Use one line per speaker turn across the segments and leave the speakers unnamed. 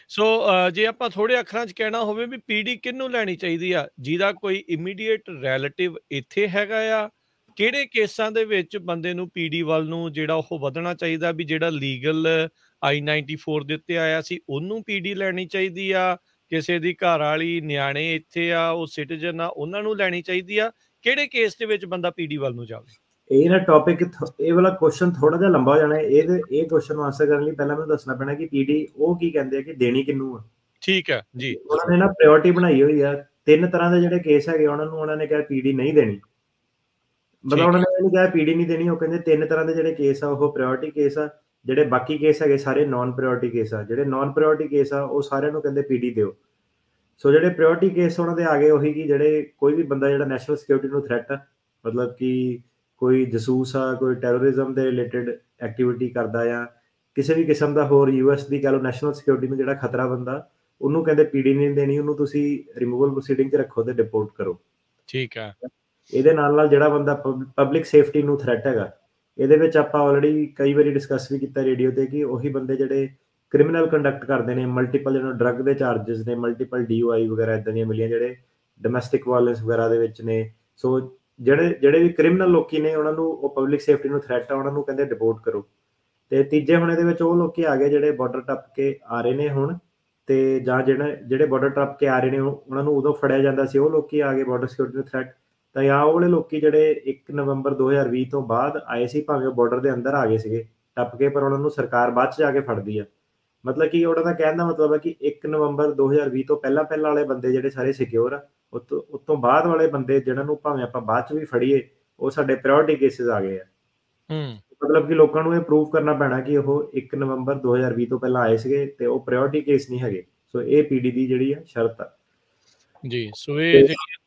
ਸੋ ਜੇ ਆਪਾਂ ਥੋੜੇ ਅੱਖਰਾਂ 'ਚ ਕਹਿਣਾ ਹੋਵੇ ਵੀ ਪੀਡੀ ਕਿਹਨੂੰ ਲੈਣੀ ਚਾਹੀਦੀ ਆ, ਜਿਹਦਾ ਕੋਈ ਇਮੀਡੀਏਟ ਰਿਲੇਟਿਵ ਇੱਥੇ ਹੈਗਾ ਆ, ਕਿਹੜੇ ਕੇਸਾਂ ਦੇ ਵਿੱਚ ਬੰਦੇ ਨੂੰ ਪੀਡੀ ਵੱਲ ਨੂੰ ਜਿਹੜਾ ਉਹ ਵਧਣਾ ਚਾਹੀਦਾ, ਵੀ ਜਿਹੜਾ ਲੀਗਲ I-94 ਦੇ ਉੱਤੇ ਆਇਆ ਸੀ ਉਹਨੂੰ ਪੀਡੀ ਲੈਣੀ ਚਾਹੀਦੀ ਆ, ਕਿਸੇ ਦੀ ਘਰ ਵਾਲੀ ਨਿਆਣੇ ਇੱਥੇ ਆ ਉਹ ਸਿਟੀਜ਼ਨ ਆ ਉਹਨਾਂ ਨੂੰ ਲੈਣੀ ਚਾਹੀਦੀ ਆ, ਕਿਹੜੇ ਕੇਸ ਦੇ ਵਿੱਚ ਬੰਦਾ ਪੀਡੀ ਵੱਲ ਨੂੰ ਜਾਵੇ?
ਇਹ ਨਾ ਟੌਪਿਕ, ਇਹ ਵਾਲਾ ਕੁਐਸਚਨ ਥੋੜਾ ਜਿਹਾ ਲੰਬਾ ਹੋ ਜਾਣਾ ਹੈ। ਇਹ ਕੁਐਸਚਨ ਨੂੰ ਆਨਸਰ ਕਰਨ ਲਈ ਪਹਿਲਾਂ ਮੈਨੂੰ ਦੱਸਣਾ ਪੈਣਾ ਕਿ ਪੀਡੀ ਉਹ ਕੀ ਕਹਿੰਦੇ ਆ ਕਿ ਦੇਣੀ ਕਿਹਨੂੰ ਆ।
ਠੀਕ ਹੈ ਜੀ।
ਉਹਨਾਂ ਨੇ ਨਾ ਪ੍ਰਾਇੋਰਟੀ ਬਣਾਈ ਹੋਈ ਆ, 3 ਤਰ੍ਹਾਂ ਦੇ ਜਿਹੜੇ ਕੇਸ ਹੈਗੇ ਉਹਨਾਂ ਨੇ ਕਿਹਾ ਪੀਡੀ ਨਹੀਂ ਦੇਣੀ, ਮਤਲਬ ਉਹਨਾਂ ਨੇ ਇਹ ਨਹੀਂ ਕਿਹਾ ਪੀਡੀ ਨਹੀਂ ਦੇਣੀ, ਉਹ ਕਹਿੰਦੇ 3 ਤਰ੍ਹਾਂ ਦੇ ਜਿਹੜੇ ਕੇਸ ਆ ਉਹ ਪ੍ਰਾਇੋਰਟੀ ਕੇਸ ਆ, ਜਿਹੜੇ ਬਾਕੀ ਕੇਸ ਹੈਗੇ ਸਾਰੇ ਨਾਨ ਪ੍ਰਾਇੋਰਟੀ ਕੇਸ ਆ। ਜਿਹੜੇ ਨਾਨ ਪ੍ਰਾਇੋਰਟੀ ਕੇਸ ਆ ਉਹ ਸਾਰਿਆਂ ਨੂੰ ਕਹਿੰਦੇ ਪੀਡੀ ਦਿਓ। ਸੋ ਜਿਹੜੇ ਪ੍ਰਾਇੋਰਟੀ ਕੇਸ ਉਹਨਾਂ ਦੇ ਆ ਗਏ ਉਹੀ ਕਿ ਜਿਹੜੇ ਕੋਈ ਵੀ ਬੰਦਾ ਜਿਹੜਾ ਨੈਸ਼ਨਲ ਸਿਕਿਉਰਿਟੀ ਨੂੰ ਥ੍ਰੈਟ ਆ, ਮਤਲਬ ਕਿ ਕੋਈ ਜਸੂਸ ਆ, ਕੋਈ ਟੈਰੋਰਿਜ਼ਮ ਦੇ ਰਿਲੇਟਡ ਐਕਟੀਵਿਟੀ ਕਰਦਾ ਜਾਂ ਕਿਸੇ ਵੀ ਕਿਸਮ ਦਾ ਹੋਰ US ਦੀ ਕਹਿ ਲਓ ਨੈਸ਼ਨਲ ਸਿਕਿਉਰਿਟੀ ਨੂੰ ਜਿਹੜਾ ਖਤਰਾ ਬੰਦਾ, ਉਹਨੂੰ ਕਹਿੰਦੇ ਪੀਡੀ ਨਹੀਂ ਦੇਣੀ, ਉਹਨੂੰ ਤੁਸੀਂ ਰਿਮੂਵਲ ਪ੍ਰੋਸੀਡਿੰਗ 'ਚ ਰੱਖੋ ਤੇ ਡਿਪੋਰਟ ਕਰੋ।
ਠੀਕ ਹੈ।
ਇਹਦੇ ਨਾਲ ਜਿਹੜਾ ਬੰਦਾ ਪਬਲਿਕ ਸੇਫਟੀ ਨੂੰ ਥ੍ਰੈਟ ਹੈਗਾ, ਇਹਦੇ ਵਿੱਚ ਆਪਾਂ ਆਲਰੇਡੀ ਕਈ ਵਾਰੀ ਡਿਸਕਸ ਵੀ ਕੀਤਾ ਰੇਡੀਓ ਤੇ ਕਿ ਉਹੀ ਬੰਦੇ ਜਿਹੜੇ ਕ੍ਰਿਮੀਨਲ ਕੰਡਕਟ ਕਰਦੇ ਨੇ, ਮਲਟੀਪਲ ਜਿਹਨਾਂ ਨੂੰ ਡਰੱਗ ਦੇ ਚਾਰजेस ਨੇ, ਮਲਟੀਪਲ DUI ਵਗੈਰਾ ਇਦਾਂ ਦੀਆਂ ਮਿਲੀਆਂ, ਜਿਹੜੇ ਡੋਮੈਸਟਿਕ ਵਾਇਲੈਂਸ ਵਗੈਰਾ ਦੇ ਵਿੱਚ ਨੇ। ਸੋ ਜਿਹੜੇ ਵੀ ਕ੍ਰਿਮੀਨਲ ਲੋਕੀ ਨੇ ਉਹਨਾਂ ਨੂੰ ਉਹ ਪਬਲਿਕ ਸੇਫਟੀ ਨੂੰ ਥ੍ਰੈਟ ਆ, ਉਹਨਾਂ ਨੂੰ ਕਹਿੰਦੇ ਡਿਪੋਰਟ ਕਰੋ। ਤੇ ਤੀਜੇ ਹੁਣ ਇਹਦੇ ਵਿੱਚ ਉਹ ਲੋਕੀ ਆ ਗਏ ਜਿਹੜੇ ਬਾਰਡਰ ਟੱਪ ਕੇ ਆ ਰਹੇ ਨੇ ਹੁਣ, ਤੇ ਜਾਂ ਜਿਹੜੇ ਬਾਰਡਰ ਟੱਪ ਕੇ ਆ ਰਹੇ ਨੇ ਉਹਨਾਂ ਨੂੰ ਉਦੋਂ ਫੜਿਆ ਜਾਂਦਾ ਸੀ, ਉਹ ਲੋਕੀ ਆ ਗਏ ਬਾਰਡਰ ਸਿਕਿਉਰਿਟੀ ਨੂੰ ਥ੍ਰੈਟ। ਤਾਂ ਜਾਂ ਉਹ ਵਾਲੇ ਲੋਕੀ ਜਿਹੜੇ 1 ਨਵੰਬਰ 2020 ਤੋਂ ਬਾਅਦ ਆਏ ਸੀ, ਭਾਵੇਂ ਉਹ ਬਾਰਡਰ ਦੇ ਅੰਦਰ ਆ ਗਏ ਸੀਗੇ ਟੱਪ ਕੇ, ਪਰ ਉਹਨਾਂ ਨੂੰ ਸਰਕਾਰ ਬਾਅਦ 'ਚ ਜਾ ਕੇ ਫੜਦੀ ਆ। ਮਤਲਬ ਕਿ ਉਹਨਾਂ ਦਾ ਕਹਿਣ ਦਾ ਮਤਲਬ ਹੈ ਕਿ 1 ਨਵੰਬਰ 2020 ਤੋਂ ਪਹਿਲਾਂ ਵਾਲੇ ਬੰਦੇ ਜਿਹੜੇ ਸਾਰੇ ਸਿਕਿਉਰ ਆ, ਉਸ ਤੋਂ ਬਾਅਦ ਵਾਲੇ ਬੰਦੇ ਜਿਹਨਾਂ ਨੂੰ ਭਾਵੇਂ ਆਪਾਂ ਬਾਅਦ 'ਚ ਵੀ ਫੜੀਏ ਉਹ ਸਾਡੇ ਪ੍ਰਾਇੋਰਟੀ ਕੇਸਿਸ ਆ ਗਏ ਆ। ਮਤਲਬ ਕਿ ਲੋਕਾਂ ਨੂੰ ਇਹ ਪ੍ਰੂਵ ਕਰਨਾ ਪੈਣਾ ਕਿ ਉਹ 1 ਨਵੰਬਰ 2020 ਤੋਂ ਪਹਿਲਾਂ ਆਏ ਸੀਗੇ ਤੇ ਉਹ ਪ੍ਰਾਇੋਰਟੀ ਕੇਸ ਨਹੀਂ ਹੈਗੇ। ਸੋ ਇਹ ਪੀਡੀ ਦੀ ਜਿਹੜੀ ਆ ਸ਼ਰਤ ਆ
ਜੀ। ਸੋ ਇਹ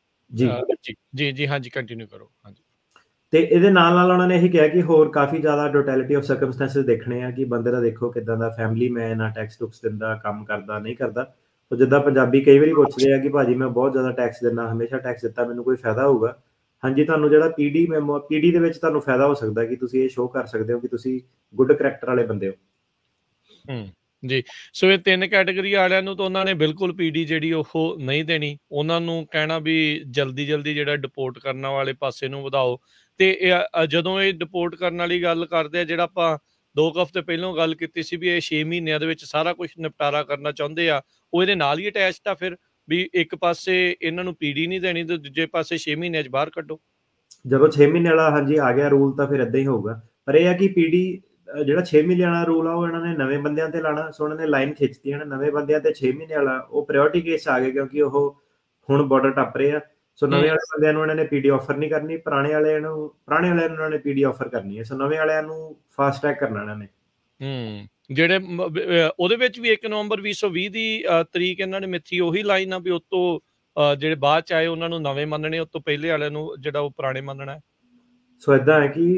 ਜੀ
ਹਾਂਜੀ ਕੰਟੀਨਿਊ ਕਰੋ। ਹਾਂਜੀ।
ਤੇ ਇਹਦੇ ਨਾਲ ਉਹਨਾਂ ਨੇ ਇਹੀ ਕਿਹਾ ਕਿ ਹੋਰ ਕਾਫੀ ਜ਼ਿਆਦਾ ਟੋਟੈਲਿਟੀ ਆਫ ਸਰਕਮਸਟੈਂਸਸ ਦੇਖਣੇ ਆ ਕਿ ਬੰਦੇ ਦਾ ਦੇਖੋ ਕਿੱਦਾਂ ਦਾ ਫੈਮਿਲੀ ਮੈਨ ਆ, ਟੈਕਸ ਟੁਕਸ ਦਿੰਦਾ, ਕੰਮ ਕਰਦਾ ਨਹੀਂ ਕਰਦਾ। ਸੋ ਜਿੱਦਾਂ ਪੰਜਾਬੀ ਕਈ ਵਾਰੀ ਪੁੱਛਦੇ ਆ ਕਿ ਭਾਜੀ ਮੈਂ ਬਹੁਤ ਜ਼ਿਆਦਾ ਟੈਕਸ ਦਿੰਦਾ, ਹਮੇਸ਼ਾ ਟੈਕਸ ਦਿੱਤਾ, ਮੈਨੂੰ ਕੋਈ ਫਾਇਦਾ ਹੋਊਗਾ? ਹਾਂਜੀ, ਤੁਹਾਨੂੰ ਜਿਹੜਾ ਪੀਡੀ ਦੇ ਵਿੱਚ ਤੁਹਾਨੂੰ ਫਾਇਦਾ ਹੋ ਸਕਦਾ ਕਿ ਤੁਸੀਂ ਇਹ ਸ਼ੋਅ ਕਰ ਸਕਦੇ ਹੋ ਕਿ ਤੁਸੀਂ ਗੁੱਡ ਕਰੈਕਟਰ ਵਾਲੇ ਬੰਦੇ ਹੋ।
ਜੀ। ਸੋ ਇਹ 3 ਕੈਟਾਗਰੀ ਵਾਲਿਆਂ ਨੂੰ ਤਾਂ ਉਹਨਾਂ ਨੇ ਬਿਲਕੁਲ ਪੀਡੀ ਜਿਹੜੀ ਉਹ ਨਹੀਂ ਦੇਣੀ, ਉਹਨਾਂ ਨੂੰ ਕਹਿਣਾ ਵੀ ਜਲਦੀ ਜਿਹੜਾ ਡਿਪੋਰਟ ਕਰਨ ਵਾਲੇ ਪਾਸੇ ਨੂੰ ਵਧਾਓ। ਤੇ ਜਦੋਂ ਇਹ ਡਿਪੋਰਟ ਕਰਨ ਵਾਲੀ ਗੱਲ ਕਰਦੇ ਆ, ਜਿਹੜਾ ਆਪਾਂ 2 ਹਫ਼ਤੇ ਪਹਿਲਾਂ ਗੱਲ ਕੀਤੀ ਸੀ ਵੀ ਇਹ 6 ਮਹੀਨਿਆਂ ਦੇ ਵਿੱਚ ਸਾਰਾ ਕੁਝ ਨਿਪਟਾਰਾ ਕਰਨਾ ਚਾਹੁੰਦੇ ਆ, ਉਹ ਇਹਦੇ ਨਾਲ ਹੀ ਅਟੈਚਡ ਆ ਫਿਰ ਵੀ ਇੱਕ ਪਾਸੇ ਇਹਨਾਂ ਨੂੰ ਪੀਡੀ ਨਹੀਂ ਦੇਣੀ ਤੇ ਦੂਜੇ ਪਾਸੇ 6 ਮਹੀਨਿਆਂ 'ਚ ਬਾਹਰ ਕੱਢੋ।
ਜਦੋਂ 6 ਮਹੀਨੇ ਵਾਲਾ ਹਾਂਜੀ ਆ ਗਿਆ ਰੂਲ ਤਾਂ ਫਿਰ ਏਦਾਂ ਹੀ ਹੋਊਗਾ। ਪਰ ਇਹ ਆ ਕਿ ਪੀਡੀ ਜਿਹੜਾ 6 ਮਹੀਨੇ ਵਾਲਾ ਰੂਲ ਆ ਉਹ ਇਹਨਾਂ ਨੇ ਨਵੇਂ ਬੰਦਿਆਂ ਤੇ ਲਾਣਾ। ਸੋ ਉਹਨਾਂ ਨੇ ਲਾਈਨ ਖਿੱਚਤੀ ਹੈ ਨਵੇਂ ਬੰਦਿਆਂ ਤੇ 6 ਮਹੀਨੇ ਵਾਲਾ, ਉਹ ਪ੍ਰਾਇੋਰਟੀ ਕੇਸ ਆ ਗਏ ਕਿਉਂਕਿ ਉਹ ਹੁਣ ਬਾਰਡਰ ਟੱਪ ਰਹੇ ਆ। ਸੋ ਨਵੇਂ ਵਾਲੇ ਬੰਦਿਆਂ ਨੂੰ ਇਹਨਾਂ ਨੇ ਪੀਡੀ ਆਫਰ ਨਹੀਂ ਕਰਨੀ, ਪੁਰਾਣੇ ਵਾਲਿਆਂ ਨੂੰ ਉਹਨਾਂ ਨੇ ਪੀਡੀ ਆਫਰ ਕਰਨੀ ਹੈ। ਸੋ ਨਵੇਂ ਵਾਲਿਆਂ ਨੂੰ ਫਾਸਟ ਟਰੈਕ ਕਰਨਾ ਇਹਨਾਂ ਨੇ।
ਜਿਹੜੇ ਉਹਦੇ ਵਿੱਚ ਵੀ 1 ਨਵੰਬਰ 2020 ਦੀ ਤਰੀਕ ਇਹਨਾਂ ਨੇ ਮਿੱਥੀ, ਉਹੀ ਲਾਈਨ ਆ ਵੀ ਉਤੋਂ ਜਿਹੜੇ ਬਾਅਦ ਚ ਆਏ ਉਹਨਾਂ ਨੂੰ ਨਵੇਂ ਮੰਨਣੇ, ਉਤੋਂ ਪਹਿਲੇ ਵਾਲਿਆਂ ਨੂੰ ਜਿਹੜਾ ਉਹ ਪੁਰਾਣੇ ਮੰਨਣਾ। ਸੋ
ਏਦਾਂ ਹੈ ਕਿ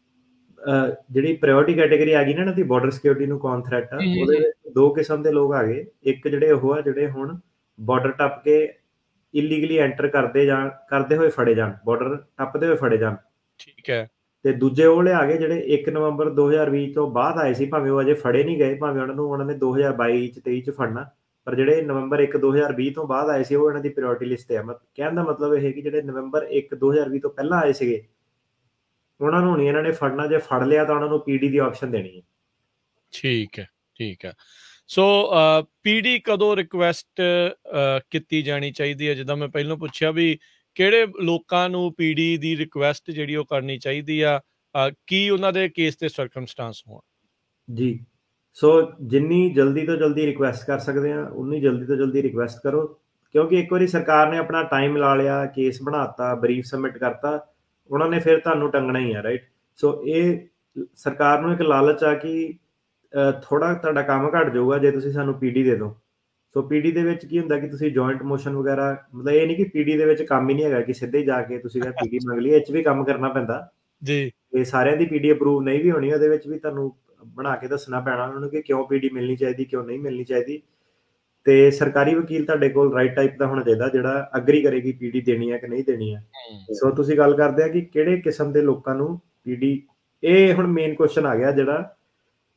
ਜਿਹੜੀ ਪ੍ਰਾਇੋਰਟੀ ਕੈਟਾਗਰੀ ਆ ਗਈ ਨਾ ਇਹਨਾਂ ਦੀ ਬਾਰਡਰ ਸਿਕਿਉਰਿਟੀ ਨੂੰ ਕੌਣ ਥ੍ਰੈਟ ਆ, ਉਹਦੇ ਵਿੱਚ 2 ਕਿਸਮ ਦੇ ਲੋਕ ਆ ਗਏ। ਇੱਕ ਜਿਹੜੇ ਉਹ ਆ ਜਿਹੜੇ ਹੁਣ ਬਾਰਡਰ ਟੱਪ ਕੇ ਇਲੀਗਲੀ ਐਂਟਰ ਕਰਦੇ ਹੋਏ ਫੜੇ ਜਾਣ, ਬਾਰਡਰ ਟੱਪਦੇ ਹੋਏ ਫੜੇ ਜਾਣ। ਠੀਕ ਹੈ। ਤੇ ਦੂਜੇ ਉਹ ਆ ਗਏ ਜਿਹੜੇ 1 ਨਵੰਬਰ 2020 ਤੋਂ ਬਾਅਦ ਆਏ ਸੀ, ਭਾਵੇਂ ਉਹ ਅਜੇ ਫੜੇ ਨਹੀਂ ਗਏ, ਭਾਵੇਂ ਉਹਨਾਂ ਨੇ 2022 ਚ 23 ਚ ਫੜਨਾ, ਪਰ ਜਿਹੜੇ ਨਵੰਬਰ 1 2020 ਤੋਂ ਬਾਅਦ ਆਏ ਸੀ ਉਹ ਇਹਨਾਂ ਦੀ ਪ੍ਰਾਇੋਰਟੀ ਲਿਸਟ ਤੇ ਆ। ਕਹਿਣ ਦਾ ਮਤਲਬ ਇਹ ਕਿ ਜਿਹੜੇ ਨਵੰਬਰ 1 2020 ਤੋਂ ਪਹਿਲਾਂ ਆਏ ਸੀਗੇ ਉਹਨਾਂ ਨੂੰ ਨਹੀਂ ਇਹਨਾਂ ਨੇ ਫੜਨਾ, ਜੇ ਫੜ ਲਿਆ ਤਾਂ ਉਹਨਾਂ ਨੂੰ ਪੀਡੀ ਦੀ ਆਪਸ਼ਨ ਦੇਣੀ ਹੈ। ਠੀਕ ਹੈ। ਸੋ ਪੀਡੀ ਕਦੋਂ ਰਿਕੁਐਸਟ ਕੀਤੀ ਜਾਣੀ ਚਾਹੀਦੀ ਹੈ? ਜਿੱਦਾਂ ਮੈਂ ਪਹਿਲਾਂ ਪੁੱਛਿਆ ਵੀ ਕਿਹੜੇ ਲੋਕਾਂ ਨੂੰ ਪੀਡੀ ਦੀ ਰਿਕੁਐਸਟ ਜਿਹੜੀ ਉਹ ਕਰਨੀ ਚਾਹੀਦੀ ਆ, ਕੀ ਉਹਨਾਂ ਦੇ ਕੇਸ ਤੇ ਸਰਕਮਸਟੈਂਸ ਹੋਣ? ਜੀ। ਸੋ ਜਿੰਨੀ ਜਲਦੀ ਤੋਂ ਜਲਦੀ ਰਿਕੁਐਸਟ ਕਰ ਸਕਦੇ ਆ ਉਨੀ ਜਲਦੀ ਤੋਂ ਜਲਦੀ ਰਿਕੁਐਸਟ ਕਰੋ, ਕਿਉਂਕਿ ਇੱਕ ਵਾਰੀ ਸਰਕਾਰ ਨੇ ਆਪਣਾ ਟਾਈਮ ਲਾ ਲਿਆ, ਕੇਸ ਬਣਾਤਾ, ਬਰੀਫ ਸਬਮਿਟ ਕਰਤਾ, ਉਹਨਾਂ ਨੇ ਫਿਰ ਤੁਹਾਨੂੰ ਟੰਗਣਾ ਹੀ ਆ, ਰਾਈਟ। ਸੋ ਇਹ ਸਰਕਾਰ ਨੂੰ ਇੱਕ ਲਾਲਚ ਆ ਕਿ ਥੋੜਾ ਤੁਹਾਡਾ ਕੰਮ ਘੱਟ ਜਾਊਗਾ ਜੇ ਤੁਸੀਂ ਸਾਨੂੰ ਪੀਡੀ ਦੇ ਦਿਓ। ਸੋ ਪੀਡੀ ਦੇ ਵਿੱਚ ਕੀ ਹੁੰਦਾ ਕਿ ਤੁਸੀਂ ਜੁਆਇੰਟ ਮੋਸ਼ਨ ਵਗੈਰਾ, ਮਤਲਬ ਇਹ ਨਹੀਂ ਕਿ ਪੀਡੀ ਦੇ ਵਿੱਚ ਕੰਮ ਹੀ ਨਹੀਂ ਹੈਗਾ ਕਿ ਸਿੱਧੇ ਜਾ ਕੇ ਤੁਸੀਂ ਪੀਡੀ ਮੰਗ ਲਈ, ਇਹ 'ਚ ਵੀ ਕੰਮ ਕਰਨਾ ਪੈਂਦਾ ਜੀ। ਤੇ ਸਾਰਿਆਂ ਦੀ ਪੀਡੀ ਅਪਰੂਵ ਨਹੀਂ ਵੀ ਹੋਣੀ, ਉਹਦੇ ਵਿੱਚ ਵੀ ਤੁਹਾਨੂੰ ਬਣਾ ਕੇ ਦੱਸਣਾ ਪੈਣਾ ਉਹਨਾਂ ਨੂੰ ਕਿ ਕਿਉਂ ਪੀਡੀ ਮਿਲਣੀ ਚਾਹੀਦੀ, ਕਿਉਂ ਨਹੀਂ ਮਿਲਣੀ ਚਾਹੀਦੀ। ਤੇ ਸਰਕਾਰੀ ਵਕੀਲ ਤੁਹਾਡੇ ਕੋਲ ਰਾਈਟ ਟਾਈਪ ਦਾ ਹੋਣਾ ਚਾਹੀਦਾ ਜਿਹੜਾ ਅਗਰੀ ਕਰੇਗੀ ਪੀਡੀ ਦੇਣੀ ਹੈ ਕਿ ਨਹੀਂ ਦੇਣੀ ਹੈ। ਸੋ ਤੁਸੀਂ ਗੱਲ ਕਰਦੇ ਆ ਕਿ ਕਿਹੜੇ ਕਿਸਮ ਦੇ ਲੋਕਾਂ ਨੂੰ ਪੀਡੀ, ਇਹ ਹੁਣ ਮੇਨ ਕੁਐਸਚਨ ਆ ਗਿਆ ਜਿਹੜਾ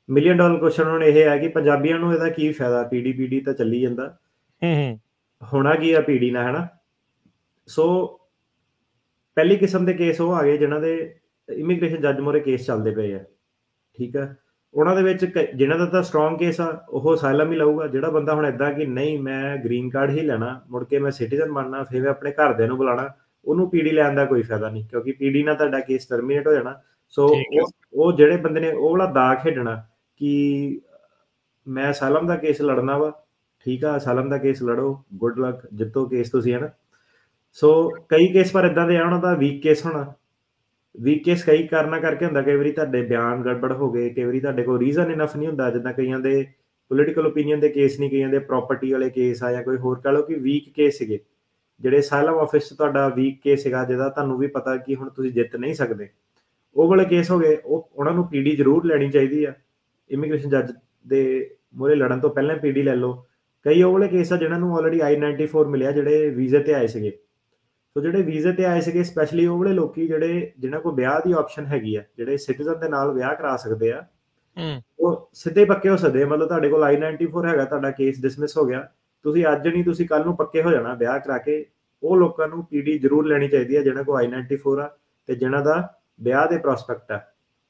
ਮਿਲੀਅਨ ਡਾਲਰ ਕੁਐਸਚਨ ਹੁਣ ਇਹ ਹੈ ਕਿ ਪੰਜਾਬੀਆਂ ਨੂੰ ਇਹਦਾ ਕੀ ਫਾਇਦਾ, ਪੀਡੀ ਤਾਂ ਚੱਲੀ ਜਾਂਦਾ, ਹੋਣਾ ਕੀ ਆ ਪੀਡੀ ਨਾਲ, ਹੈਨਾ। ਸੋ ਪਹਿਲੀ ਕਿਸਮ ਦੇ ਕੇਸ ਉਹ ਆ ਗਏ ਜਿਨ੍ਹਾਂ ਦੇ ਇਮੀਗ੍ਰੇਸ਼ਨ ਜੱਜ ਮੋਰੇ ਕੇਸ ਚੱਲਦੇ ਪਏ ਆ, ਠੀਕ ਆ। ਉਹਨਾਂ ਦੇ ਵਿੱਚ ਜਿਨ੍ਹਾਂ ਦਾ ਤਾਂ ਸਟਰੋਂਗ ਕੇਸ ਆ ਉਹ ਅਸਾਈਲਮ ਹੀ ਲਊਗਾ। ਜਿਹੜਾ ਬੰਦਾ ਹੁਣ ਇੱਦਾਂ ਕਿ ਨਹੀਂ ਮੈਂ ਗ੍ਰੀਨ ਕਾਰਡ ਹੀ ਲੈਣਾ, ਮੁੜ ਕੇ ਮੈਂ ਸਿਟੀਜ਼ਨ ਬਣਨਾ, ਫਿਰ ਮੈਂ ਆਪਣੇ ਘਰਦਿਆਂ ਨੂੰ ਬੁਲਾਉਣਾ, ਉਹਨੂੰ ਪੀਡੀ ਲੈਣ ਦਾ ਕੋਈ ਫਾਇਦਾ ਨਹੀਂ, ਕਿਉਂਕਿ ਪੀਡੀ ਨਾਲ ਤੁਹਾਡਾ ਕੇਸ ਟਰਮੀਨੇਟ ਹੋ ਜਾਣਾ। ਸੋ ਉਹ ਜਿਹੜੇ ਬੰਦੇ ਨੇ ਉਹ ਵਾਲਾ ਦਾ ਖੇਡਣਾ ਕਿ ਮੈਂ ਅਸਾਈਲਮ ਦਾ ਕੇਸ ਲੜਨਾ ਵਾ, ਠੀਕ ਆ, ਅਸਾਈਲਮ ਦਾ ਕੇਸ ਲੜੋ, ਗੁੱਡ ਲੱਕ, ਜਿੱਤੋ ਕੇਸ ਤੁਸੀਂ, ਹੈ ਨਾ। ਸੋ ਕਈ ਕੇਸ ਪਰ ਇੱਦਾਂ ਦੇ ਆ ਉਹਨਾਂ ਦਾ ਵੀਕ ਕੇਸ ਹੋਣਾ। ਵੀਕ ਕੇਸ ਕਈ ਕਾਰਨਾਂ ਕਰਕੇ ਹੁੰਦਾ, ਕਈ ਵਾਰੀ ਤੁਹਾਡੇ ਬਿਆਨ ਗੜਬੜ ਹੋ ਗਏ, ਕਈ ਵਾਰੀ ਤੁਹਾਡੇ ਕੋਲ ਰੀਜ਼ਨ ਇਨਫ ਨਹੀਂ ਹੁੰਦਾ, ਜਿੱਦਾਂ ਕਈਆਂ ਦੇ ਪੋਲੀਟੀਕਲ ਓਪੀਨੀਅਨ ਦੇ ਕੇਸ ਨਹੀਂ, ਕਈਆਂ ਦੇ ਪ੍ਰਾਪਰਟੀ ਵਾਲੇ ਕੇਸ ਆ, ਜਾਂ ਕੋਈ ਹੋਰ ਕਹ ਲਓ ਕਿ ਵੀਕ ਕੇਸ ਸੀਗੇ ਜਿਹੜੇ ਅਸਾਈਲਮ ਆਫਿਸ 'ਚ ਤੁਹਾਡਾ ਵੀਕ ਕੇਸ ਸੀਗਾ, ਜਿਹਦਾ ਤੁਹਾਨੂੰ ਵੀ ਪਤਾ ਕਿ ਹੁਣ ਤੁਸੀਂ ਜਿੱਤ ਨਹੀਂ ਸਕਦੇ, ਉਹ ਵਾਲੇ ਕੇਸ ਹੋ ਗਏ। ਉਹਨਾਂ ਨੂੰ ਪੀਡੀ ਜ਼ਰੂਰ ਲੈਣੀ ਚਾਹੀਦੀ ਆ। ਇਮੀਗ੍ਰੇਸ਼ਨ ਜੱਜ ਦੇ ਮੂਹਰੇ ਲੜਨ ਤੋਂ ਪਹਿਲਾਂ ਪੀਡੀ ਲੈ ਲਓ। ਕਈ ਉਹ ਵਾਲੇ ਕੇਸ ਆ ਜਿਹਨਾਂ ਨੂੰ ਆਲਰੇਡੀ I-94 ਮਿਲਿਆ, ਜਿਹੜੇ ਵੀਜ਼ੇ ਤੇ ਆਏ ਸੀਗੇ। ਸੋ ਜਿਹੜੇ ਵੀਜ਼ੇ ਤੇ ਆਏ ਸੀਗੇ ਸਪੈਸ਼ਲੀ ਉਹ ਵਾਲੇ ਲੋਕੀ ਜਿਹੜੇ ਜਿਨ੍ਹਾਂ ਕੋਲ ਵਿਆਹ ਦੀ ਆਪਸ਼ਨ ਹੈਗੀ ਆ, ਜਿਹੜੇ ਸਿਟੀਜ਼ਨ ਦੇ ਨਾਲ ਵਿਆਹ ਕਰਾ ਸਕਦੇ ਆ, ਉਹ ਸਿੱਧੇ ਪੱਕੇ ਹੋ ਸਕਦੇ ਆ। ਮਤਲਬ ਤੁਹਾਡੇ ਕੋਲ I-94 ਹੈਗਾ, ਤੁਹਾਡਾ ਕੇਸ ਡਿਸਮਿਸ ਹੋ ਗਿਆ, ਤੁਸੀਂ ਅੱਜ ਨਹੀਂ ਤੁਸੀਂ ਕੱਲ ਨੂੰ ਪੱਕੇ ਹੋ ਜਾਣਾ ਵਿਆਹ ਕਰਾ ਕੇ। ਉਹ ਲੋਕਾਂ ਨੂੰ ਪੀਡੀ ਜ਼ਰੂਰ ਲੈਣੀ ਚਾਹੀਦੀ ਆ ਜਿਹਨਾਂ ਕੋਲ I-94 ਆ ਤੇ ਜਿਹਨਾਂ ਦਾ ਵਿਆਹ ਦੇ ਪ੍ਰੋਸਪੈਕਟ ਆ।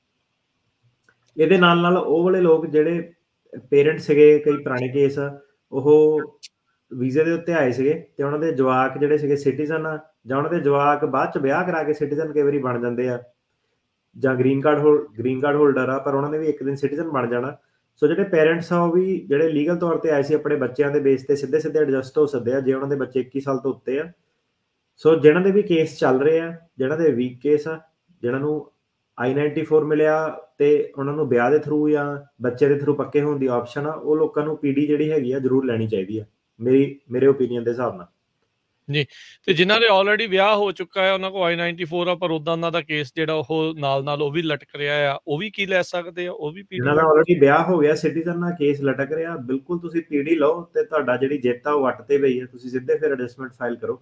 ਇਹਦੇ ਨਾਲ ਨਾਲ ਉਹ ਵਾਲੇ ਲੋਕ ਜਿਹੜੇ ਪੇਰੈਂਟ ਸੀਗੇ, ਕਈ ਪੁਰਾਣੇ ਕੇਸ ਆ, ਉਹ ਵੀਜ਼ੇ ਦੇ ਉੱਤੇ ਆਏ ਸੀਗੇ ਤੇ ਉਹਨਾਂ ਦੇ ਜਵਾਕ ਜਿਹੜੇ ਸੀਗੇ ਸਿਟੀਜ਼ਨ ਆ, ਜਾਂ ਉਹਨਾਂ ਦੇ ਜਵਾਕ ਬਾਅਦ ਚ ਵਿਆਹ ਕਰਾ ਕੇ ਸਿਟੀਜ਼ਨ ਕਈ ਵਾਰੀ ਬਣ ਜਾਂਦੇ ਆ, ਜਾਂ ਗ੍ਰੀਨ ਕਾਰਡ ਹੋਲਡਰ ਆ, ਪਰ ਉਹਨਾਂ ਨੇ ਵੀ ਇੱਕ ਦਿਨ ਸਿਟੀਜ਼ਨ ਬਣ ਜਾਣਾ। ਸੋ ਜਿਹੜੇ ਪੇਰੈਂਟਸ ਆ ਉਹ ਵੀ ਜਿਹੜੇ ਲੀਗਲ ਤੌਰ ਤੇ ਆਏ ਸੀ ਆਪਣੇ ਬੱਚਿਆਂ ਦੇ ਬੇਸ ਤੇ ਸਿੱਧੇ ਐਡਜਸਟ ਹੋ ਸਕਦੇ ਆ ਜੇ ਉਹਨਾਂ ਦੇ ਬੱਚੇ 21 ਸਾਲ ਤੋਂ ਉੱਤੇ ਆ। ਸੋ ਜਿਹਨਾਂ ਦੇ ਵੀ ਕੇਸ ਚੱਲ ਰਹੇ ਆ, ਜਿਹਨਾਂ ਦੇ ਵੀਕ ਕੇਸ ਆ, ਜਿਹਨਾਂ ਨੂੰ I-94 ਮਿਲਿਆ ਤੇ ਉਹਨਾਂ ਨੂੰ ਵਿਆਹ ਦੇ ਥਰੂ ਜਾਂ ਬੱਚੇ ਦੇ ਥਰੂ ਪੱਕੇ ਹੋਣ ਦੀ ਆਪਸ਼ਨ ਆ, ਉਹ ਲੋਕਾਂ ਨੂੰ ਪੀਡੀ ਜਿਹੜੀ ਹੈਗੀ ਆ ਜ਼ਰੂਰ ਲੈਣੀ ਚਾਹੀਦੀ ਆ, ਮੇਰੇ ਓਪੀਨੀਅਨ ਦੇ ਹਿਸਾਬ ਨਾਲ
ਜੀ। ਤੇ ਜਿਨ੍ਹਾਂ ਦੇ ਆਲਰੇਡੀ ਵਿਆਹ ਹੋ ਚੁੱਕਾ ਹੈ, ਉਹਨਾਂ ਕੋਲ I-94 ਆ, ਪਰ ਉਦਾਂ ਉਹਨਾਂ ਦਾ ਕੇਸ ਜਿਹੜਾ ਉਹ ਨਾਲ ਉਹ ਵੀ ਲਟਕ ਰਿਹਾ ਆ, ਉਹ ਵੀ ਕੀ ਲੈ ਸਕਦੇ ਆ? ਉਹ ਵੀ ਪੀਡੀ,
ਜਿਹਨਾਂ ਦਾ ਆਲਰੇਡੀ ਵਿਆਹ ਹੋ ਗਿਆ, ਸਿਟੀਜ਼ਨ ਨਾਲ ਕੇਸ ਲਟਕ ਰਿਹਾ, ਬਿਲਕੁਲ ਤੁਸੀਂ ਪੀਡੀ ਲਓ ਤੇ ਤੁਹਾਡਾ ਜਿਹੜੀ ਜਿੱਤ ਆ ਉਹ ਵੱਟ ਤੇ ਪਈ ਹੈ, ਤੁਸੀਂ ਸਿੱਧੇ ਫਿਰ ਐਡਜਸਟਮੈਂਟ ਫਾਈਲ ਕਰੋ।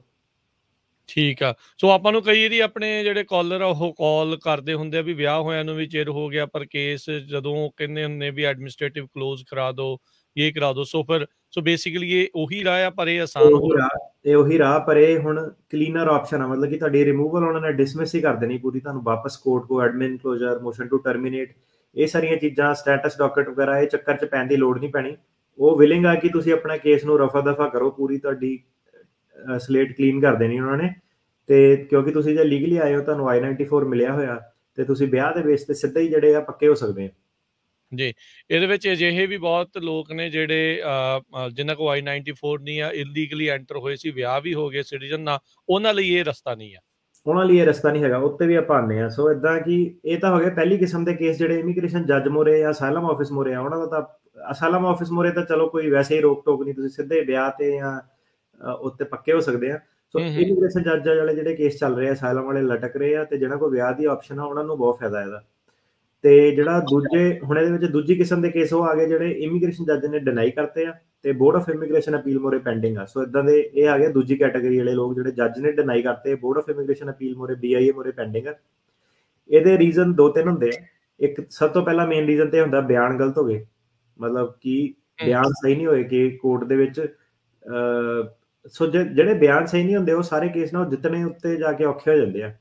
ਠੀਕ ਆ। ਸੋ ਆਪਾਂ ਨੂੰ ਕਈ ਵਾਰੀ ਆਪਣੇ ਜਿਹੜੇ ਕਾਲਰ ਆ ਉਹ ਕਾਲ ਕਰਦੇ ਹੁੰਦੇ ਆ ਵੀ ਵਿਆਹ ਹੋਇਆਂ ਨੂੰ ਵੀ ਚਿਰ ਹੋ ਗਿਆ, ਪਰ ਕੇਸ ਜਦੋਂ ਕਹਿੰਦੇ ਹੁੰਦੇ ਵੀ ਐਡਮਿਨਿਸਟ੍ਰੇਟਿਵ ਕਲੋਜ਼ ਕਰਾ ਦਿਓ, ਇਹ ਕਰਾ ਦਿਓ। ਸੋ ਬੇਸਿਕਲੀ ਇਹ ਉਹੀ ਰਾਹ ਆ, ਪਰ ਇਹ ਆਸਾਨ
ਉਹੀ ਰਾਹ, ਪਰ ਇਹ ਹੁਣ ਕਲੀਨਰ ਆਪਸ਼ਨ ਆ। ਮਤਲਬ ਕਿ ਤੁਹਾਡੀ ਰਿਮੂਵਲ ਉਹਨਾਂ ਨੇ ਡਿਸਮਿਸ ਹੀ ਕਰ ਦੇਣੀ ਪੂਰੀ, ਤੁਹਾਨੂੰ ਵਾਪਸ ਕੋਰਟ ਕੋ admin closure, motion to terminate, ਇਹ ਸਾਰੀਆਂ ਚੀਜ਼ਾਂ, ਸਟੇਟਸ ਡਾਕਟ ਵਗੈਰਾ, ਇਹ ਚੱਕਰ 'ਚ ਪੈਣ ਦੀ ਲੋੜ ਨਹੀਂ ਪੈਣੀ। ਉਹ ਵਿਲਿੰਗ ਆ ਕਿ ਤੁਸੀਂ ਆਪਣਾ ਕੇਸ ਨੂੰ ਰਫਾ ਦਫਾ ਕਰੋ, ਪੂਰੀ ਤੁਹਾਡੀ ਸਲੇਟ ਕਲੀਨ ਕਰ ਦੇਣੀ ਉਹਨਾਂ ਨੇ। ਤੇ ਕਿਉਂਕਿ ਤੁਸੀਂ ਜੇ ਲੀਗਲੀ ਆਏ ਹੋ, ਤੁਹਾਨੂੰ I-94 ਮਿਲਿਆ ਹੋਇਆ, ਤੇ ਤੁਸੀਂ ਵਿਆਹ ਦੇ ਬੇਸ ਤੇ ਸਿੱਧਾ ਹੀ ਜਿਹੜੇ ਆ ਪੱਕੇ ਹੋ ਸਕਦੇ ਆ
ਜੀ। ਇਹਦੇ ਵਿੱਚ ਅਜਿਹੇ ਵੀ ਬਹੁਤ ਲੋਕ ਨੇ ਜਿਹੜੇ ਜਿਨ੍ਹਾਂ ਕੋਲ I-94 ਨਹੀਂ ਆ, ਇਲੀਗਲੀ ਐਂਟਰ ਹੋਏ ਸੀ, ਵਿਆਹ ਵੀ ਹੋ ਗਏ ਸਿਟੀਜ਼ਨ ਨਾਲ, ਉਹਨਾਂ ਲਈ ਇਹ ਰਸਤਾ ਨਹੀਂ ਆ,
ਉਹਨਾਂ ਲਈ ਇਹ ਰਸਤਾ ਨਹੀਂ ਹੈਗਾ, ਉੱਤੇ ਵੀ ਆਪਾਂ ਆਉਂਦੇ ਹਾਂ। ਸੋ ਇਦਾਂ ਕਿ ਇਹ ਤਾਂ ਹੋ ਗਿਆ ਪਹਿਲੀ ਕਿਸਮ ਦੇ ਕੇਸ ਜਿਹੜੇ ਇਮੀਗ੍ਰੇਸ਼ਨ ਜੱਜ ਮੋਰੇ ਜਾਂ ਅਸਾਈਲਮ ਆਫਿਸ ਮੋਰੇ ਆ। ਉਹਨਾਂ ਦਾ ਤਾਂ ਅਸਾਈਲਮ ਆਫਿਸ ਮੋਰੇ ਤਾਂ ਚਲੋ ਕੋਈ ਵੈਸੇ ਹੀ ਰੋਕ ਟੋਕ ਨਹੀਂ, ਤੁਸੀਂ ਸਿੱਧੇ ਵਿਆਹ ਤੇ ਜਾਂ ਉੱਤੇ ਪੱਕੇ ਹੋ ਸਕਦੇ ਆ। ਸੋ ਇਮੀਗ੍ਰੇਸ਼ਨ ਜੱਜ ਵਾਲੇ ਜਿਹੜੇ ਕੇਸ ਚੱਲ ਰਹੇ ਆ, ਅਸਾਈਲਮ ਵਾਲੇ ਲਟਕ ਰਹੇ ਆ, ਤੇ ਜਿਹਨਾਂ ਕੋਲ ਵਿਆਹ ਦੀ ਆਪਸ਼ਨ ਆ ਉਹਨਾਂ ਨੂੰ ਬਹੁਤ ਫਾਇਦਾ ਇਹਦਾ। ਤੇ ਜਿਹੜਾ ਦੂਜੇ ਹੁਣ ਇਹਦੇ ਵਿੱਚ ਦੂਜੀ ਕਿਸਮ ਦੇ ਕੇਸ ਉਹ ਆ ਗਏ ਜਿਹੜੇ ਇਮੀਗ੍ਰੇਸ਼ਨ ਜੱਜ ਨੇ ਡਿਨਾਈ ਕਰਤੇ ਆ ਤੇ ਬੋਰਡ ਆਫ ਇਮੀਗ੍ਰੇਸ਼ਨ ਅਪੀਲ ਮੋਰੇ ਪੈਂਡਿੰਗ ਆ। ਸੋ ਇਦਾਂ ਦੇ ਇਹ ਆ ਗਏ ਦੂਜੀ ਕੈਟਾਗਰੀ ਵਾਲੇ ਲੋਕ ਜਿਹੜੇ ਜੱਜ ਨੇ ਡਿਨਾਈ ਕਰਤੇ, ਬੋਰਡ ਆਫ ਇਮੀਗ੍ਰੇਸ਼ਨ ਅਪੀਲ ਮੋਰੇ BIA ਮੋਰੇ ਪੈਂਡਿੰਗ ਆ। ਇਹਦੇ ਰੀਜ਼ਨ ਦੋ ਤਿੰਨ ਹੁੰਦੇ ਆ। ਇੱਕ ਸਭ ਤੋਂ ਪਹਿਲਾਂ ਮੇਨ ਰੀਜ਼ਨ ਤੇ ਹੁੰਦਾ ਬਿਆਨ ਗਲਤ ਹੋ ਗਏ, ਮਤਲਬ ਕਿ ਬਿਆਨ ਸਹੀ ਨਹੀਂ ਹੋਏ ਕਿ ਕੋਰਟ ਦੇ ਵਿੱਚ। ਸੋ ਜਿਹੜੇ ਬਿਆਨ ਸਹੀ ਨਹੀਂ ਹੁੰਦੇ ਉਹ ਸਾਰੇ ਕੇਸ ਨਾਲ ਜਿੱਤਣੇ ਉੱਤੇ ਜਾ ਕੇ ਔਖੇ ਹੋ ਜਾਂਦੇ ਆ।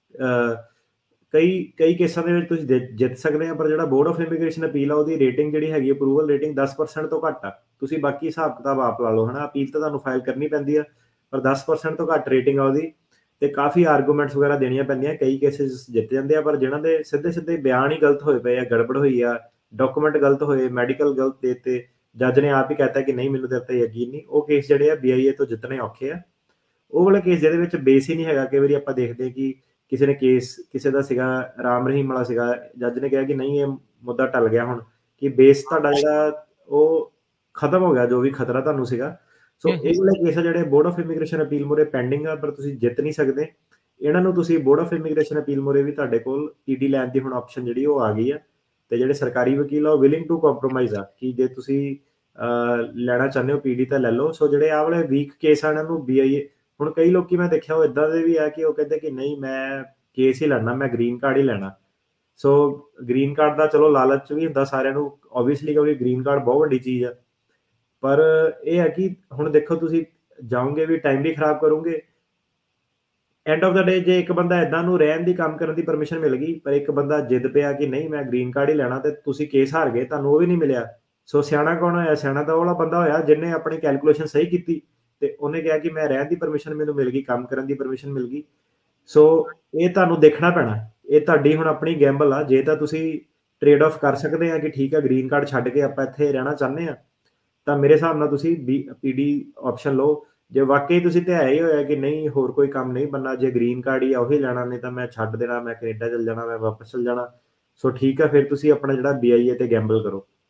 ਕਈ ਕੇਸਾਂ ਦੇ ਵਿੱਚ ਤੁਸੀਂ ਜਿੱਤ ਸਕਦੇ ਆ, ਪਰ ਜਿਹੜਾ ਬੋਰਡ ਆਫ ਇਮੀਗ੍ਰੇਸ਼ਨ ਅਪੀਲ ਆ ਉਹਦੀ ਰੇਟਿੰਗ ਜਿਹੜੀ ਹੈਗੀ ਅਪਰੂਵਲ ਰੇਟਿੰਗ 10% ਤੋਂ ਘੱਟ ਆ। ਤੁਸੀਂ ਬਾਕੀ ਹਿਸਾਬ ਕਿਤਾਬ ਆਪ ਲਾ ਲਓ, ਹਨਾ। ਅਪੀਲ ਤਾਂ ਤੁਹਾਨੂੰ ਫਾਈਲ ਕਰਨੀ ਪੈਂਦੀ ਆ, ਪਰ 10% ਤੋਂ ਘੱਟ ਰੇਟਿੰਗ ਆ ਉਹਦੀ, ਤੇ ਕਾਫੀ ਆਰਗੂਮੈਂਟਸ ਵਗੈਰਾ ਦੇਣੀਆਂ ਪੈਂਦੀਆਂ। ਕਈ ਕੇਸਿਸ ਜਿੱਤ ਜਾਂਦੇ ਆ, ਪਰ ਜਿਹਨਾਂ ਦੇ ਸਿੱਧੇ ਬਿਆਨ ਹੀ ਗਲਤ ਹੋਏ ਪਏ ਆ, ਗੜਬੜ ਹੋਈ ਆ, ਡਾਕੂਮੈਂਟ ਗਲਤ ਹੋਏ, ਮੈਡੀਕਲ ਗਲਤ ਦੇਤੇ, ਜੱਜ ਨੇ ਆਪ ਹੀ ਕਹਿਤਾ ਕਿ ਨਹੀਂ ਮੈਨੂੰ ਤੇਰੇ ਤੇ ਯਕੀਨ ਨਹੀਂ, ਉਹ ਕੇਸ ਜਿਹੜੇ ਆ BIA ਤੋਂ ਜਿੱਤਣੇ ਔਖੇ ਆ। ਉਹ ਵਾਲੇ ਕੇਸ ਜਿਹਦੇ ਵਿੱਚ ਬੇਸ ਹੀ ਨਹੀਂ ਹੈਗਾ। ਕਈ ਵਾਰੀ ਆਪਾਂ ਦੇਖਦੇ ਕਿ ਕਿਸੇ ਨੇ ਕੇਸ ਕਿਸੇ ਦਾ ਸੀਗਾ, ਰਾਮ ਰਹੀਮ ਵਾਲਾ ਸੀਗਾ, ਜੱਜ ਨੇ ਕਿਹਾ ਕਿ ਨਹੀਂ ਇਹ ਮੁੱਦਾ ਟਲ ਗਿਆ ਹੁਣ, ਕਿ ਬੇਸ ਤੁਹਾਡਾ ਜਿਹੜਾ ਉਹ ਖਤਮ ਹੋ ਗਿਆ, ਜੋ ਵੀ ਖਤਰਾ ਤੁਹਾਨੂੰ ਸੀਗਾ। ਸੋ ਇਹ ਵਾਲੇ ਕੇਸ ਆ ਜਿਹੜੇ ਬੋਰਡ ਆਫ ਇਮੀਗ੍ਰੇਸ਼ਨ ਅਪੀਲ ਮੋਰੇ ਪੈਂਡਿੰਗ ਆ, ਪਰ ਤੁਸੀਂ ਜਿੱਤ ਨਹੀਂ ਸਕਦੇ ਇਹਨਾਂ ਨੂੰ। ਤੁਸੀਂ ਬੋਰਡ ਆਫ ਇਮੀਗ੍ਰੇਸ਼ਨ ਅਪੀਲ ਮੋਰੇ ਵੀ ਤੁਹਾਡੇ ਕੋਲ PD ਲੈਣ ਦੀ ਹੁਣ ਆਪਸ਼ਨ ਜਿਹੜੀ ਉਹ ਆ ਗਈ ਆ, ਤੇ ਜਿਹੜੇ ਸਰਕਾਰੀ ਵਕੀਲ ਆ ਉਹ ਵਿਲਿੰਗ ਟੂ ਕੰਪਰੋਮਾਈਜ਼ ਆ ਕਿ ਜੇ ਤੁਸੀਂ ਲੈਣਾ ਚਾਹੁੰਦੇ ਹੋ PD ਤਾਂ ਲੈ ਲਓ। ਸੋ ਜਿਹੜੇ ਆਹ ਵਾਲੇ ਵੀਕ ਕੇਸ ਆ ਇਹਨਾਂ ਨੂੰ BIA, ਹੁਣ ਕਈ ਲੋਕੀ ਮੈਂ ਦੇਖਿਆ ਉਹ ਇਦਾਂ ਦੇ ਵੀ ਆ ਕਿ ਉਹ ਕਹਿੰਦੇ ਕਿ ਨਹੀਂ ਮੈਂ ਕੇਸ ਹੀ ਲੜਨਾ, ਮੈਂ ਗ੍ਰੀਨ ਕਾਰਡ ਹੀ ਲੈਣਾ। ਸੋ ਗ੍ਰੀਨ ਕਾਰਡ ਦਾ ਚਲੋ ਲਾਲਚ ਵੀ ਹੁੰਦਾ ਸਾਰਿਆਂ ਨੂੰ ਆਬਵੀਅਸਲੀ, ਕਿਉਂਕਿ ਗ੍ਰੀਨ ਕਾਰਡ ਬਹੁਤ ਵੱਡੀ ਚੀਜ਼ ਆ। ਪਰ ਇਹ ਹੈ ਕਿ ਹੁਣ ਦੇਖੋ ਤੁਸੀਂ ਜਾਓਗੇ ਵੀ, ਟਾਈਮ ਵੀ ਖਰਾਬ ਕਰੋਗੇ। ਐਂਡ ਆਫ ਦਾ ਡੇ ਜੇ ਇੱਕ ਬੰਦਾ ਇਦਾਂ ਨੂੰ ਰਹਿਣ ਦੀ, ਕੰਮ ਕਰਨ ਦੀ ਪਰਮਿਸ਼ਨ ਮਿਲ ਗਈ, ਪਰ ਇੱਕ ਬੰਦਾ ਜਿੱਦ ਪਿਆ ਕਿ ਨਹੀਂ ਮੈਂ ਗ੍ਰੀਨ ਕਾਰਡ ਹੀ ਲੈਣਾ, ਤੇ ਤੁਸੀਂ ਕੇਸ ਹਾਰ ਗਏ, ਤੁਹਾਨੂੰ ਉਹ ਵੀ ਨਹੀਂ ਮਿਲਿਆ। ਸੋ ਸਿਆਣਾ ਕੌਣ ਹੋਇਆ? ਸਿਆਣਾ ਤਾਂ ਉਹ ਵਾਲਾ ਬੰਦਾ ਹੋਇਆ ਜਿਹਨੇ ਆਪਣੀ ਕੈਲਕੂਲੇਸ਼ਨ ਸਹੀ ਕੀਤੀ ਤੇ ਉਹਨੇ ਕਿਹਾ ਕਿ ਮੈਂ ਰਹਿਣ ਦੀ ਪਰਮਿਸ਼ਨ ਮੈਨੂੰ ਮਿਲ ਗਈ, ਕੰਮ ਕਰਨ ਦੀ ਪਰਮਿਸ਼ਨ ਮਿਲ ਗਈ। ਸੋ ਇਹ ਤੁਹਾਨੂੰ ਦੇਖਣਾ ਪੈਣਾ, ਇਹ ਤੁਹਾਡੀ ਹੁਣ ਆਪਣੀ ਗੈਂਬਲ ਆ। ਜੇ ਤਾਂ ਤੁਸੀਂ ਟ੍ਰੇਡ ਆਫ ਕਰ ਸਕਦੇ ਆ ਕਿ ਠੀਕ ਆ ਗ੍ਰੀਨ ਕਾਰਡ ਛੱਡ ਕੇ ਆਪਾਂ ਇੱਥੇ ਰਹਿਣਾ ਚਾਹੁੰਦੇ ਆ, ਤਾਂ ਮੇਰੇ ਹਿਸਾਬ ਨਾਲ ਤੁਸੀਂ ਪੀਡੀ ਆਪਸ਼ਨ ਲਓ। ਜੇ ਵਾਕਈ ਤੁਸੀਂ ਧਿਆਇਆ ਹੀ ਹੋਇਆ ਕਿ ਨਹੀਂ ਹੋਰ ਕੋਈ ਕੰਮ ਨਹੀਂ ਬਣਨਾ, ਜੇ ਗ੍ਰੀਨ ਕਾਰਡ ਹੀ ਆ ਉਹੀ ਲੈਣਾ, ਨਹੀਂ ਤਾਂ ਮੈਂ ਛੱਡ ਦੇਣਾ, ਮੈਂ ਕੈਨੇਡਾ ਚਲ ਜਾਣਾ, ਮੈਂ ਵਾਪਸ ਚਲ ਜਾਣਾ, ਸੋ ਠੀਕ ਆ, ਫਿਰ ਤੁਸੀਂ ਆਪਣਾ ਜਿਹੜਾ BIA ਤੇ ਗੈਂਬਲ ਕਰੋ।